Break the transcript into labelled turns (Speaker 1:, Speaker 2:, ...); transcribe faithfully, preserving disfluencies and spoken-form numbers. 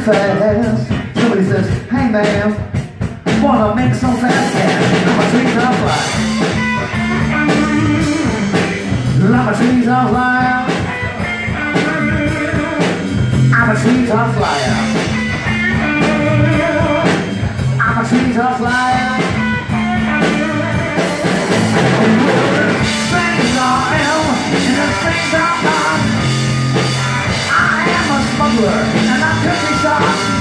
Speaker 1: fast. Somebody says, hey man, wanna make some fast cash? I'm a trees on fire. I'm a trees on fire. I'm a trees on flyer. I'm a trees on flyer. Things I am, and the things I'm not. I am a smuggler, and I'm cooking shots.